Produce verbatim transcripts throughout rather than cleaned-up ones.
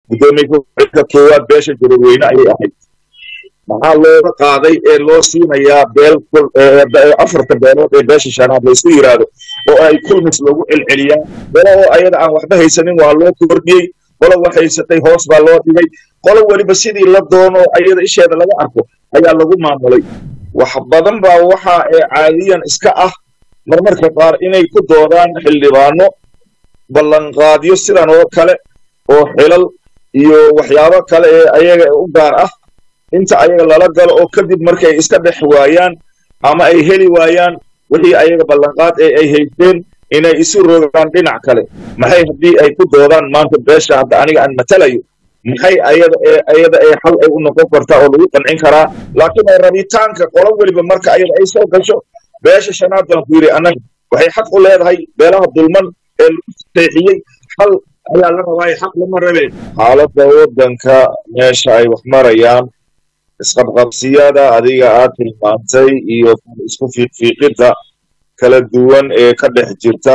gudoomiye ku-xigeenka koowaad beesha Jareerweyne ayay ahayd maxaa looga qaaday ee loo siinayaa beel afarta beelood ee beesha shanaad la isku yiraahdo oo ay kulmis lagu celceliyaan wala oo ayada aan waxba haysanin waa loo kordhiyay wala wax haysatay hoos baa loo dhigay qolo waliba sidii la doono ayada isheeda laga arko ayaa lagu maamulay wax badan baa waxa ay caadiyan iska ah marmarka qaar inay ku doodaan xildhibaano ballan qaadiyo sidan oo kale oo xilal iyo waxyaabo kale ee ayaga u gaar ah inta ayaga lala galo oo kadib markay iska dhex waayaan ama ay heli waayaan wixii ayaga ballan qaad ee ay haysteen inay isu rogaan dhinac kale maxay hadii ay ku doodaan maanta beesha hadda aniga aan matalayo maxay ayada ee ayada ee xal ay u noqon kartaa oo lagu qancin karaa laakiin ay rabitaanka qolo waliba marka ayada ay soo gasho beesha shanaad baan ku yiri anaga waxay xaq u leedahay beelaha dulman ee teexiyay xal ayaa la rabaa xaq lama rabe xaaladda wadanka meesha ay wax marayaan isqabqabsiyada adiga aad tilmaantay iyo isku fiiqfiiqida kala duwan ee ka dhex jirta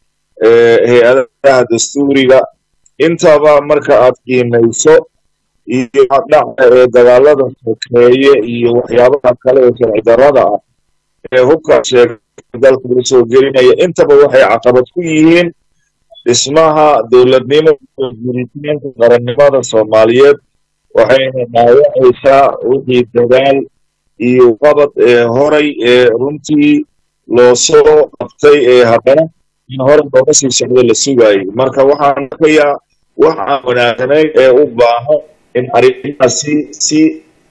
hay'adaha dastuuriga intaba marka aad qiimayso iyo dhaca ee dagaalada sokeeye iyo waxyaabaha kale ee sharci darrada ah ee hubka sheegay dalka lagu soo gelinaya intaba waxay caqabad ku yihiin dhismaha dowladnimo jiritaanka qarannimada Soomaaliyeed waxayna dhaawacaysaa wixii dadaal iyo qabad ee horay ee runtii loo soo qabtay ee haddana in hore looga sii socdo la sugayay marka waxaan arkayaa waxaan wanaagsanay ee u baahan in arrintaasi si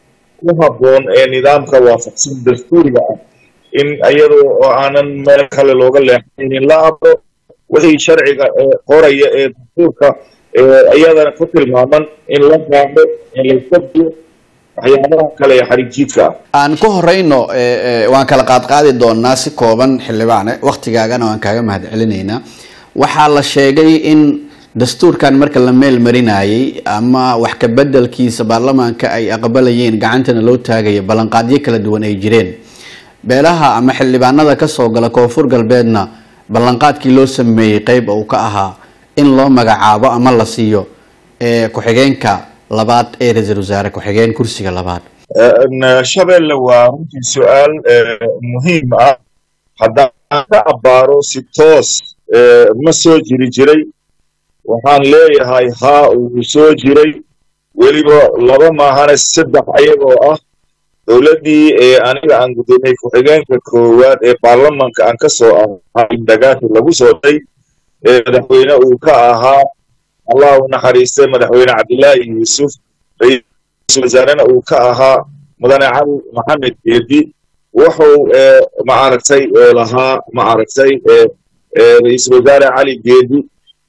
ku habboon ee nidaamka waafaqsan dastuuriga ah in iyadoo oo aanan meel kale looga leexanin la abo wixii sharciga ee qoraya ee dastuurka iyadana ku tilmaaman in la qaado in la qabto waxyaabaha kale ee xarijiidka aan ku horeyno waan kala qaad qaadi doonaa si kooban xildhibaane waqtigaagana waan kaaga mahad celinaynaa waxaa la sheegay in dastuurkan marka la meel marinayay ama wax ka bedelkiisa baarlamaanka ay aqbalayeen gacantana loo taagayo ballanqaadyo kala duwan ay jireen beelaha ama xildhibaanada ka soo gala koonfur galbeedna ballanqaadkii loo sameeyay qayb uu ka ahaa in loo magacaabo ama la siiyo ee ku-xigeenka labaad ee ra'iisul wasaare ku-xigeen kursiga labaad shabeelle waa runtii su'aal muhiim ah haddaan ka abbaaro si toos ma soo jiri jiray waxaan leeyahay haa uu soo jiray weliba laba maahane saddex ayagoo ah dowladdii ee aniga aan guddoomiyey ku-xigeenka koowaad ee baarlamaanka aan ka soo ahaa indagaasi lagu soo day ee madaxweyne uu ka ahaa allah u naxariistay madaxweyne cabdillaahi yuusuf ra'iisul wasaarena uu ka ahaa mudane cali maxamed geedi wuxuu ma aragtay lahaa ma aragtay ra'iisul wasaare cali geedi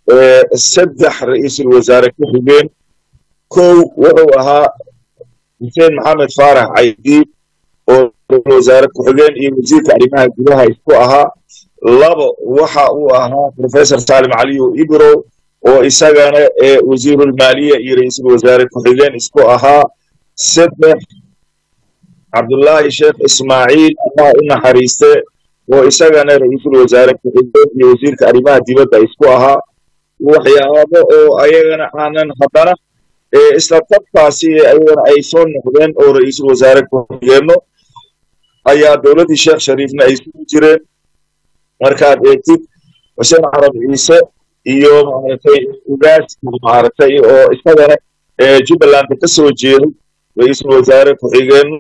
saddex ra'iisul wasaare ku xigeen kow wuxuu ahaa xuseen maxamed faarax caydi oo ra'iisul wasaare ku xigeen iyo wasiirka arrimaha gudaha isku ahaa labo waxa uu ahaa professor Salim Aliyu Ibro oo isagana wasiirul maaliya iyo ra'iisul wasaare ku xigeen isku ahaa saddex Abdullahi Sheikh Ismaaciil Allah u naxariiste oo isagana ra'iisul wasaare ku xigeen iyo wasiirka arrimaha dibadda isku ahaa waxyaabo oo ayagana aanan haddana isla tabkaasi ayagana ay soo noqdeen oo ra'iisul wasaare ku xigeeno ayaa dowladdii Sheekh Shariifna ay soo jireen markaad eegtid Xuseen Carab Ciise iyo maaragtay ugaas maaragtay oo isagana Jubbaland ka soo jeeday ra'iisul wasaare ku xigeen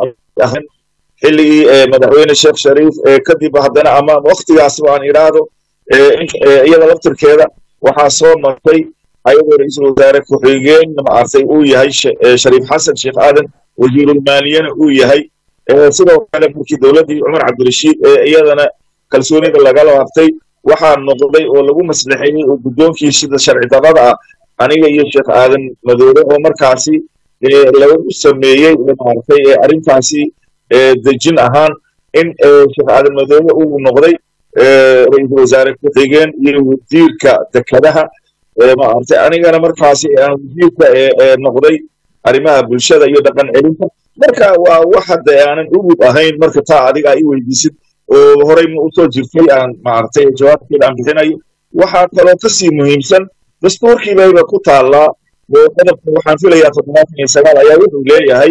xilligii madaxweyne Sheekh Shariif kadib haddana ama waqtigaas aan iraado iyada laftirkeeda waxaa soo martay ayagoo ra'iisul wasaare ku xigeen maaragtay uu yahay Shariif Xasan Sheekh Aadan wasiirul maaliyana uu yahay sidoo kale markii dowladdii Umar Cabdirashiid iyadana kalsoonida laga laabtay waxaa noqday oo lagu maslaxeeyay oo guddoonkii sida sharci darrada ah aniga iyo Sheekh Aadan Madoobe oo markaasi lagu sameeyay maaragtay arrintaasi dejin ahaan in Sheekh Aadan Madoobe uu noqday ra'iisul wasaare ku xigeen iyo wasiirka dekedaha maaragtay anigana markaasi aan wasiirka noqday arrimaha bulshada iyo dhaqan celinta marka waa wax hadda aanan ugu ahayn marka taa adiga ay weydiisid oo horey ma u soo jirtay aan maaragtay jawaabteeda aan bixinayo waxaa kaloo ka sii muhiimsan dastuurkii bayba ku taallaa qodobka waxaan filayaa toddobaatan iyo sagaal ayaa wuxuu leeyahay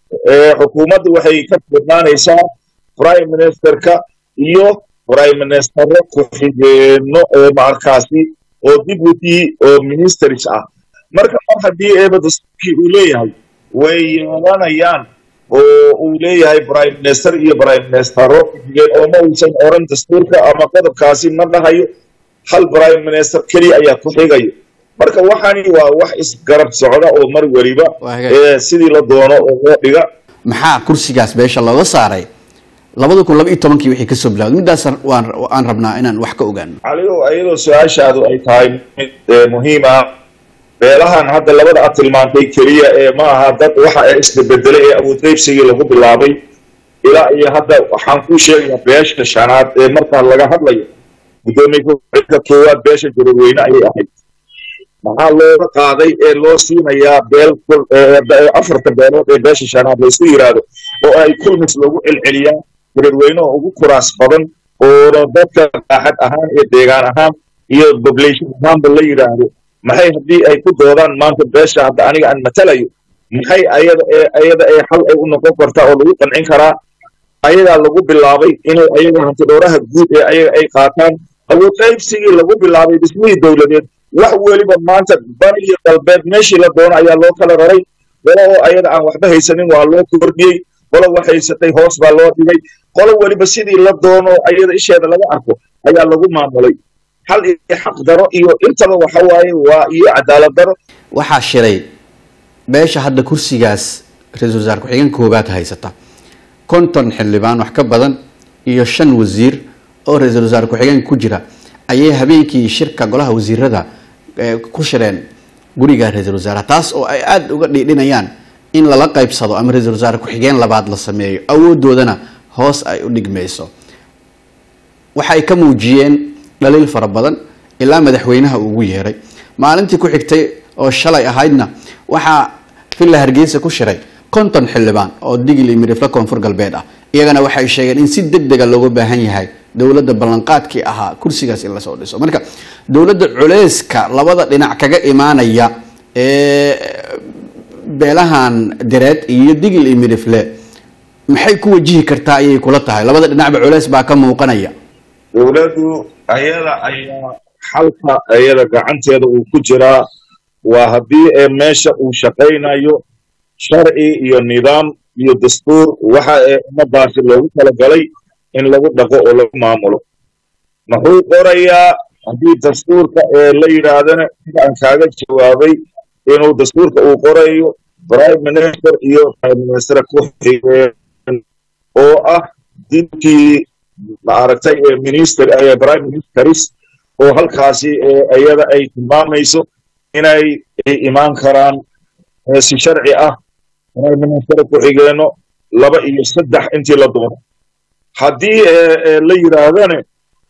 xukuumaddu waxay ka furnaanaysaa prime ministerka iyo prime ministero ku-xigeenno ee markaasi oo deputy oo ministers ah marka mar haddii eeba dastuurkii uu leeyahay way yeelanayaan oo uu leeyahay prime minister iyo prime ministero ku-xigeen oo ma uusan oran dastuurka ama qodobkaasi ma dhahayo hal prime minister keliya ayaa ku xigayo marka waxani waa wax isgarab socda oo mar waliba sidii la doono oo loo dhiga maxaa kursigaas beesha looga saaray labada kun laba iyo tobankii wixii kasoo bilowday midaas waan aan rabnaa inaan wax ka ogaano caliyo ayadoo su-aashaadu ay tahay mid muhiim ah beelahan hadda labada aad tilmaantay keliya ee ma aha dad waxa ay isbedelay ee awood qaybsigii lagu bilaabay ilaa iyo hadda waxaan kuu sheegayaa beesha shanaad ee markaa laga hadlayo gudoomiye koowaad beesha jarirweyne ayay ahayd maxaa looga qaaday ee loo siinayaa beel afarta beelood ee beesha shanaad la isku yiraahdo oo ay kulmis loogu celceliyaan jarirweyne oo ugu kuraas badan oo dadka baaxad ahaan iyo deegaan ahaan iyo population ahaanba la yidhaahdo maxay haddii ay ku doodaan maanta beesha hadda aniga aan matalayo maxay ayada ee ayada ee xal ay u noqon kartaa oo lagu qancin karaa ayagaa lagu bilaabay inay ayaga hantidhowraha guud ee ayaga ay qaataan awood qaybsigii lagu bilaabay dhismihii dowladeed wax weliba maanta bari iyo galbeed meeshii la doono ayaa loo kala raray qolo oo ayada aan waxba haysanin waa loo kordhiyey qolo wax haysatay hoos baa loo dhigay qolo weliba sidii la doono ayada isheeda laga arko ayaa lagu maamulay hal iyo xaq daro iyo intaba waxa waaye waa iyo cadaalad daro waxaa shiray beesha hadda kursigaas ra-iisul wasaare ku-xigeen koobaad haysata konton xildhibaan wax ka badan iyo shan wasiir oo ra-iisul wasaare ku-xigeen ku jira ayay habeenkii shirka golaha wasiirada ku shireen guriga ra-iisul wasaaraha taas oo ay aada uga dhiidhinayaan in lala qaybsado ama ra-iisul wasaare ku-xigeen labaad la sameeyo awoodoodana hoos ay u dhigmayso waxay ka muujiyeen dhaliil fara badan ilaa madaxweynaha ugu yeeray maalintii ku xigtay oo shalay ahaydna waxaa villa hargeysa ku shiray konton xildhibaan oo digil iyo midifle koonfur galbeed ah iyagana waxay sheegeen in si degdega looga baahan yahay dowladda ballanqaadkii ahaa kursigaas in lasoo dhiso marka dowladda culeyska labada dhinac kaga imaanaya ee beelahan direed iyo digil iyo midifle maxay ku wajihi kartaa ayay kula tahay labada dhinacba culeys baa ka muuqanaya dowladdu ayada ayaa xalka ayada gacanteeda uu ku jiraa waa haddii ee meesha uu shaqaynayo sharci iyo nidaam iyo dastuur waxa ee ummadaasi loogu talagalay in lagu dhaqo oo lagu maamulo muxuu qorayaa haddii dastuurka ee la yidhaahdana sida aan kaaga jawaabay inuu dastuurka uu qorayo prime minister iyo prime minister ku xigeen oo ah dibkii maaragtay minister ee prime ministers oo halkaasi ayada ay tilmaamayso inay imaan karaan si sharci ah prime minister ku xigeeno laba iyo saddex intii la doono haddii la yidhaahdana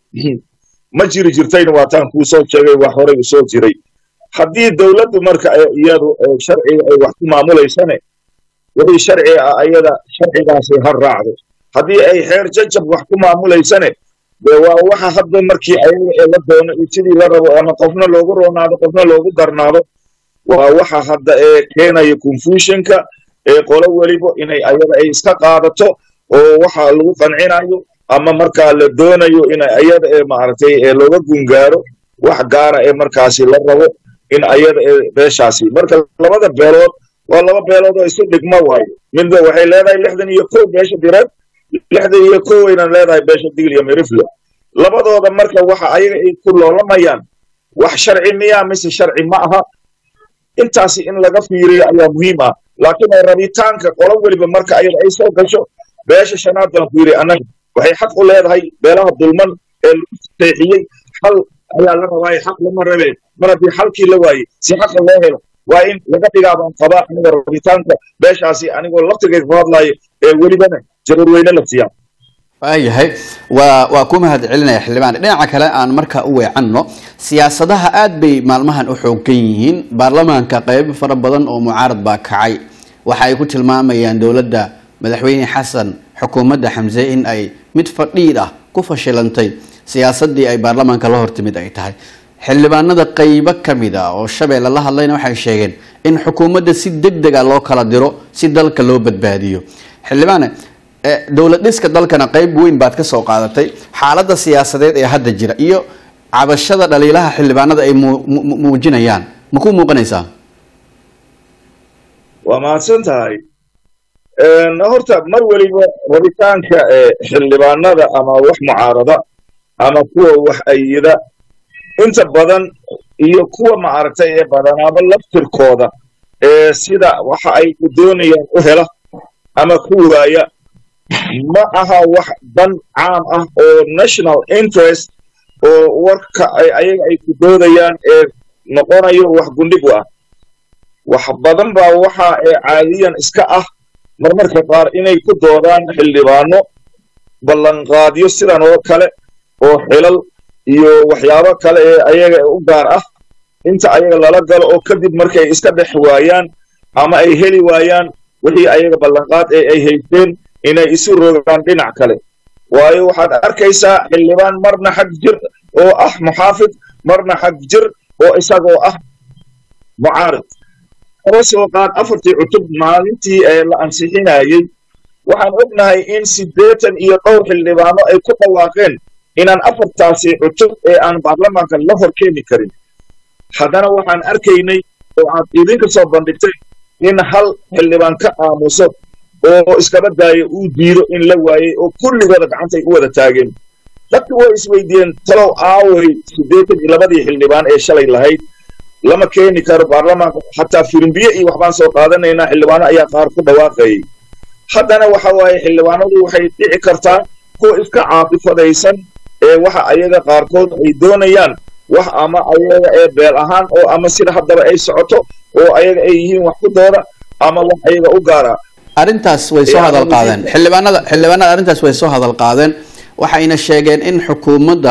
ma jiri jirtayna waataan kuu soo sheegay wax horey usoo jiray haddii dowladdu marka iyadu sharciga ay wax ku maamulaysane wixii sharci ah ayada sharcigaasi ha raacdo haddii ay xeer jajab wax ku maamulaysane dee waa waxa hadda markii ayaga ee la doono iyo sidii la rabo ama qofna loogu roonaado qofna loogu darnaado waa waxa hadda ee keenaya confusionka ee qolo weliba inay ayada ay iska qaadato oo waxa lagu qancinayo ama markaa la doonayo in ayada ee maaragtay ee looga gungaaro wax gaara ee markaasi la rabo in ayada ee beeshaasi marka labada beelood waa laba beelood oo isu dhigma waayo midba waxay leedahay lixdan iyo kow beesha direed lixdan iyo kow ayna leedahay beesha digil iyo mirifle labadooda marka waxa ayaga ay ku loolamayaan wax sharci miyaa mise sharci ma aha intaasi in laga fiiriyo ayaa muhiim ah laakiin rabitaanka qolo weliba marka ayada ay soo gasho beesha shanaad baan ku yidhi annaga waxay xaq u leedahay beelaha dulman ee lagu saxeexiyey xal ayaa la rabaaye xaq lama rabeen mar haddii xalkii la waayey si xaqa loo helo waa in laga dhigaa baan qabaa aniga rabitaanka beeshaasi anigoo laftigay ku hadlaayo ee welibana jarirweyne la siiyaan waayahay waa waa ku mahad celinaya xildhibaan dhinaca kale aan markaa u weecanno siyaasadaha aad bay maalmahan u xooggan yihiin baarlamaanka qaybo fara badan oo mucaarad baa kacay waxa ay ku tilmaamayaan dowladda madaxweyne xasan xukuumadda xamse in ay mid fadhiid ah ku fashilantay siyaasadii ay baarlamaanka la hortimid ay tahay xildhibaanada qaybo kamid ah oo shabeelle la hadlayna waxay sheegeen in xukuumadda si degdeg ah loo kala diro si dalka loo badbaadiyo xildhibaane dowlad dhiska dalkana qayb weyn baad ka soo qaadatay xaaladda siyaasadeed ee hadda jira iyo cabashada dhaliilaha xildhibaanada ay muujinayaan ma ku muuqanaysaa waa mahadsan tahay horta mar weliba rabitaanka xildhibaanada ama wax mucaarada ama kuwa wax ayida inta badan iyo kuwa maaragtay ee badanaaba laftirkooda ee sida waxa ay ku doonayaan u hela ama ku waaya ma aha wax dan caam ah oo national interest oo warka ay ayaga ay ku doodayaan ee noqonayo wax gundhig ah wax badan baa waxa ay caadiyan iska ah marmarka qaar inay ku doodaan xildhibaano ballanqaadyo sidan oo kale oo xilal iyo waxyaabo kale ee ayaga u gaar ah inta ayaga lala galo oo kadib markay iska dhex waayaan ama ay heli waayaan wixii ayaga ballanqaad ee ay haysteen inay isu rogaan dhinac kale waayo waxaad arkaysaa xildhibaan marna xag jir oo ah muxaafid marna xag jir oo isagoo ah mucaarid soo qaad afartii cutub maalintii ee la ansixinayay waxaan ognahay in siddeetan iyo dhowr xildhibaano ay ku dhawaaqeen inaan afartaasi cutub ee aan baarlamaanka la hor keeni karin haddana waxaan arkaynay oo aad idinka soo bandhigtay in hal xildhibaan ka aamuso oo iskaba daayo uu diido in la waayey oo kulligooda gacantay u wada taageen dadku way isweydiiyeen talow aaway siddeetan iyo labadii xildhibaan ee shalay lahayd lama keeni karo baarlamaanka xataa firimbiye iyo waxbaan soo qaadanaynaa xildhibaano ayaa qaar ku dhawaaqayay haddana waxa waaye xildhibaanadu waxay dhici kartaa kuwa iska caafifadaysan ee waxa ayaga qaarkood ay doonayaan wax ama ayaga ee beel ahaan oo ama sida haddaba ay socoto oo ayaga ay yihiin wax ku dooda ama wax ayaga u gaara arrintaas way soo hadal qaadeen xildhibaanada xildhibaanada arrintaas way soo hadal qaadeen waxayna sheegeen in xukuumadda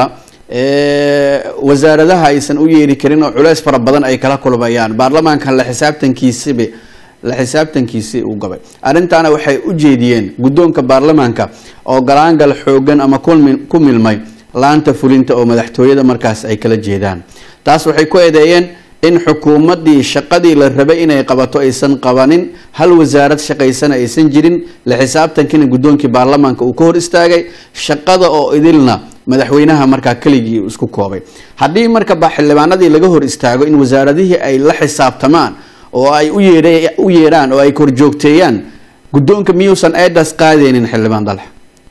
wasaaradaha aysan u yeeri karin oo culays fara badan ay kala kulmayaan baarlamaanka la xisaabtankiisiba la xisaabtankiisii uu gabay arrintaana waxay u jeediyeen guddoonka baarlamaanka oo galaangal xoogan ama ku milmay laanta fulinta oo madaxtooyada markaas ay kala jeedaan taas waxay ku eedeeyeen in xukuumaddii shaqadii la rabay inay qabato aysan qabanin hal wasaarad shaqaysana aysan jirin la xisaabtankina guddoonkii baarlamaanka uu ka hor istaagay shaqada oo idilna madaxweynaha markaa keligii isku koobay haddii marka ba xildhibaanadii laga hor istaago in wasaaradihii ay la xisaabtamaan oo ay u yeedhe u yeedhaan oo ay korjoogteeyaan guddoonka miyuusan eedaas qaadaynin xildhibaan Dalxa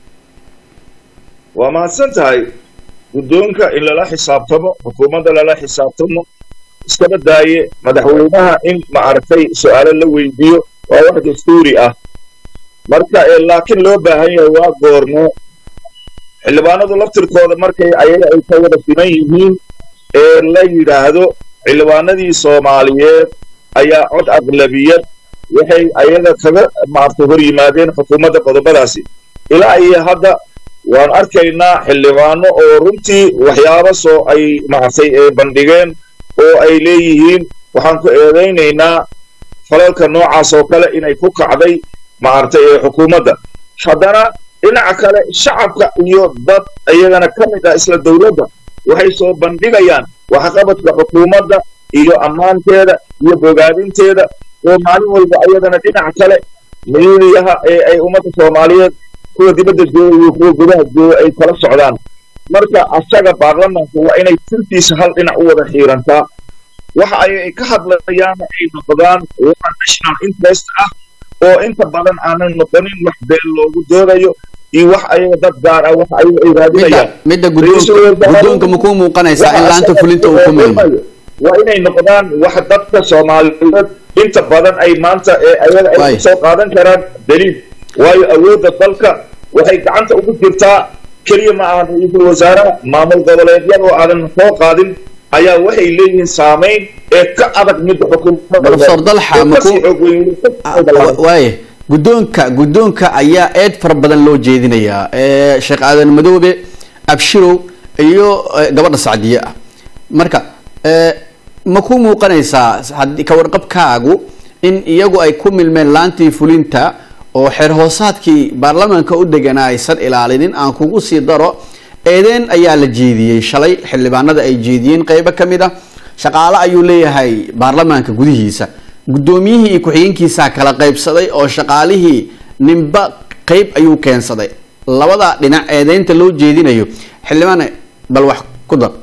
waa mahadsan tahay guddoonka in lala xisaabtamo xukuumadda lala xisaabtamo iskaba daaye madaxweynaha in ma aragtay su'aalo la weydiiyo waa wax dastuuri ah marka laakiin loo baahan yahay waa goormo xildhibaanadu laftirkooda markay ayaga ay ka wada siman yihiin ee la yidhaahdo xildhibaanadii soomaaliyeed ayaa cod aqlabiyad waxay ayaga kaga maartay hor yimaadeen xukuumadda qodobadaasi ilaa iyo hadda waan arkaynaa xildhibaano oo runtii waxyaabo soo ay maartay ee bandhigeen oo ay leeyihiin waxaan ku eedaynaynaa falalka noocaas oo kale inay ku kacday maartay ee xukuumadda haddana dhinaca kale shacabka iyo dad iyagana ka mid ah isla dowladda waxay soo bandhigayaan waxqabadka xukuumadda iyo ammaanteeda iyo bogaadinteeda oo maalin walba ayadana dhinaca kale miyiyaha ee ay ummadda soomaaliyeed kuwa dibadda jooga iyo kuwa gudaha jooga ay kala socdaan marka asaga baarlamaanka waa inay sirtiisa hal dhinac u wada xiirantaa waxa ay ka hadlayaan ay noqdaan waxa national interest ah oo inta badan aanan noqonin wax beel loogu doodayo iyo wax ayaga dad gaar ah wax ayaga ay raadinayaan midda guddoonka ma ku muuqanaysaa in laanta fulinta uu ku milmayo waa inay noqdaan wax dadka soomaaliyeed inta badan ay maanta ee ayaga ay soo qaadan karaan daliil waayo awoodda dalka waxay gacanta ugu jirtaa keliya ma aha ra'iisul wasaaraha maamul goboleedyada oo aadan soo qaadin ayaa waxay leeyihiin saameyn ee ka adag mid xukuumadda professor Dalxa waaye guddoonka guddoonka ayaa eed fara badan loo jeedinayaa ee Sheekh Aadan Madoobe Abshirow iyo gabadha Sacdiye ah marka ee ma ku muuqanaysaa haddii ka warqabkaagu in iyagu ay ku milmeen laantii fulinta oo xeer hoosaadkii baarlamaanka u deganaa aysan ilaalinin aan kugu sii daro eedeen ayaa la jeediyey shalay xildhibaanada ay jeediyeen qaybo ka mid ah shaqaale ayuu leeyahay baarlamaanka gudihiisa gudoomiyihii iyo ku-xigeenkiisa kala qaybsaday oo shaqaalihii ninba qayb ayuu keensaday labada dhinac eedeynta loo jeedinayo xildhibaan bal wax ku dar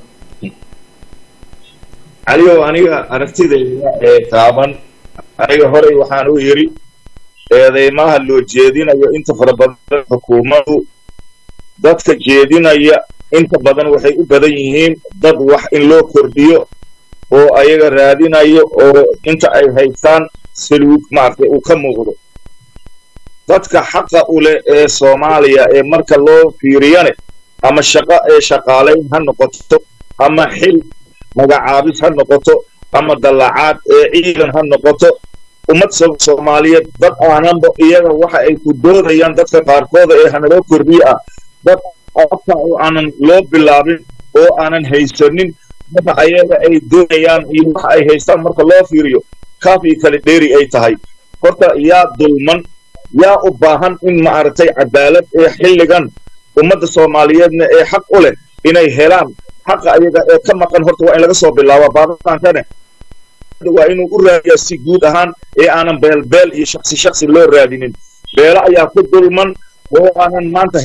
caliyow aniga aragtidayda ee taaban aniga horey waxaan u yiri eedeymaha loo jeedinayo inta fara badan xukuumaddu dadka jeedinaya inta badan waxay u badan yihiin dad wax in loo kordhiyo oo ayaga raadinayo oo inta ay haystaan saluug maartay uu ka muuqdo dadka xaqa u leh ee Soomaaliya ee marka loo fiiriyane ama shaqo ee shaqaaleyn ha noqoto ama xil magacaabis ha noqoto ama dalacaad ee ciidan ha noqoto ummad Soomaaliyeed dad aananba iyaga waxa ay ku doodayaan dadka qaarkooda ee hanaloo kordhiyo ah dad afka oo aanan loo bilaabin oo aanan haysanin waxa ayaga ay doonayaan iyo waxa ay haystaan marka loo fiiriyo kaafi kala dheeri ay tahay horta yaa dulman yaa u baahan in ma aragtay cadaalad ee xilligan ummadda Soomaaliyeedna ee xaq u leh inay helaan xaq ayaga ee ka maqan horta waa in laga soo bilaabo baarlamaanka waa inuu u raadiyaa si guud ahaan ee aanan beelbeel iyo shakhsi shakhsi loo raadinin beela ayaa ku dulman oo aanan maanta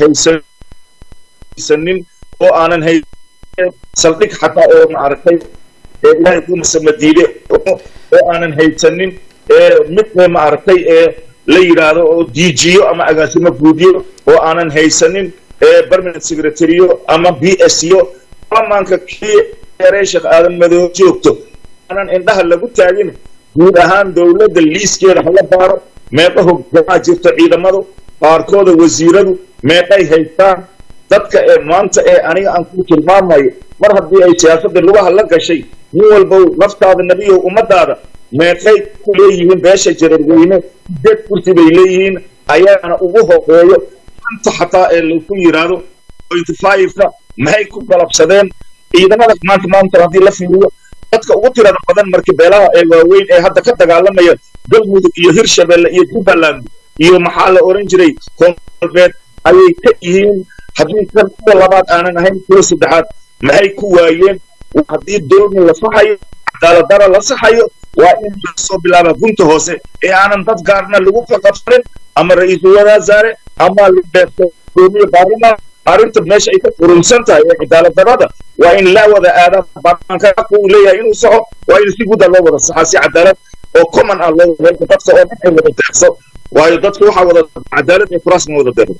haysanin oo aanan haysanin saldhig xataa oo ma aragtay ee ilaahay ku masamadiide oo aanan haysanin ee mid ma aragtay ee la yiraahdo oo diijiyo ama agaasimo guudiyo oo aanan haysanin ee permanent secretary ama B S yo baarlamaanka kii Sheekh Aadan Madow joogto aanan indhaha lagu taagin guud ahaan dawladda liiskeeda hala baaro meeqa hoggaamiye jirta ciidamadu qaarkooda wasiiradu meeqay haystaan dadka ee maanta ee aniga aan ku tilmaamayo mar haddii ay siyaasadda lugaha la gashay nin walba naftaada nabiyo ummadaada meeqay ku leeyihiin beesha jarirweyne dad kursi bay leeyihiin ayaana ugu hoqeeyo inta xataa ee lagu yiraahdo point five-ka maxay ku galabsadeen ciidamada maanta maanta haddii la fiiriyo dadka ugu tirada badan markii beelaha ee waaweyn ee hadda ka dagaalamaya galmudug iyo hirshabelle iyo jubbaland iyo maxaa la oran jiray koonfurbeed ayay ka yihiin haddii kan kuwa labaad aanan ahayn kuwa saddexaad maxay ku waayeen haddii dowladda la saxayo cadaaladara la saxayo waa in la soo bilaaba gunta hoose ee aanan dad gaarna lagu qabsanin ama ra'iisul wasaare ama gudoomiye baarlamaan arrinta meesha ay ka qurunsan tahay ee cadaaladdarada waa in la wada aadaan baarlamaanka uu leeyahay inuu saxo waa in si guud loo wada saxaa si cadaalad oo common ah loo wada dadka oo dhan ay wada deeqso waayo dadku waxa wada cadaalad iyo kuraas ma wada deeqo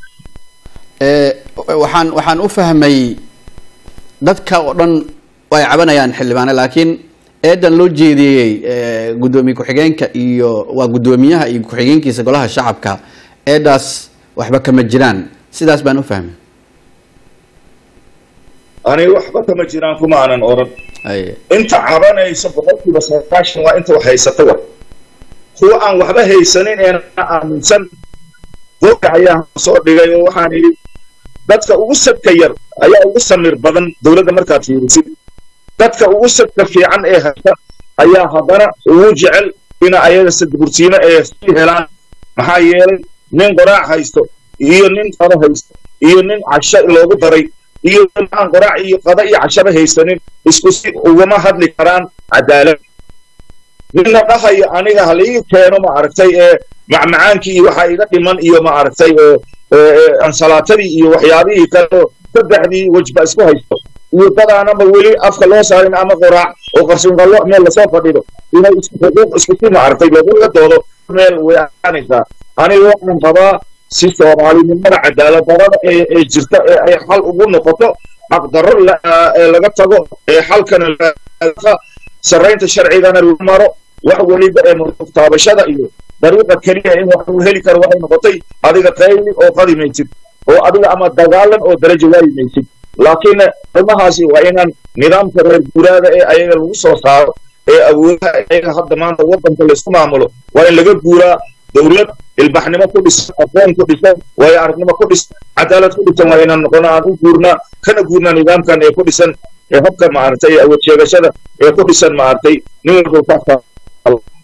ee waxaan waxaan u fahmay dadka oo dhan way cabanayaan xildhibaane laakiin eedan loo jeediyay gudoomiye ku-xigeenka iyo waa gudoomiyaha iyo ku-xigeenkiisa golaha shacabka eedaas waxba kama jiraan sidaas baan u fahmay ani waxba kama jiraan kuma aanan oran inta cabanayso boqolkiiba sagaashan waa inta wax haysata wa kuwa aan waxba haysanin ee aaminsan dadka ayaa soo dhigay oo waxaan yidhi dadka ugu sadka yar ayaa ugu samir badan dawladda markaad fiirisid dadka ugu sadka fiican ee haysta ayaa haddana ugu jecel ina ayaga sadbursiino ee sii helaan maxaa yeelay nin qoraac haysto iyo nin qado haysto iyo nin casho loogu daray iyo nin aan qoraac iyo qado iyo cashaba haysanin isku si ugama hadli karaan cadaalad ninna dhahaya aniga halii keeno ma aragtay ee macmacaankii iyo waxaa iga dhiman iyo ma aragtay ansalaatadii iyo waxyaabihii kale saddexdii wajba isku haysto iyo dadaanaba weli afka loo saarin ama qoraac oo qarsinqallo meel lasoo fadhido inay isku xuquuq isku si ma aragtay looga doodo meel way aanaysaa aniga waxaan qabaa si soomaalinimada cadaaladdarada ee jirta ee ay xal ugu noqoto xaqdarro laga tago ee xalkana sarraynta sharcigana lagu maro wax weliba ee murtaabashada iyo dariiqa keliya in wax uu heli karo waxay noqotay adiga qayli oo qadimaysid oo adiga ama dagaalan oo darajo waayimaysid laakiin arrimahaasi waa inaan nidaamka reer guuraaga ee ayaga lagu soo saaro ee awoodaha ayaga hadda maanta waddanka laysku maamulo waa in laga guuraa dawlad ilbaxnimo ku dhisan aqoon ku dhisan waayo aragnimo ku dhisan cadaalad ku dhisan waa inaan noqono aan u guurnaa kana guurnaa nidaamkan ee ku dhisan ee habka maaragtay awood sheegashada ee ku dhisan maaragtay nin walba